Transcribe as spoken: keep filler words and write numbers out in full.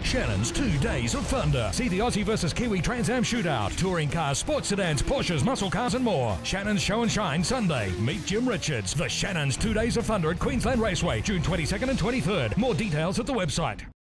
Shannons two Days of Thunder. See the Aussie versus Kiwi Trans Am Shootout. Touring cars, sports sedans, Porsches, muscle cars and more. Shannons Show and Shine Sunday. Meet Jim Richards. The Shannons two Days of Thunder at Queensland Raceway, June twenty-second and twenty-third. More details at the website.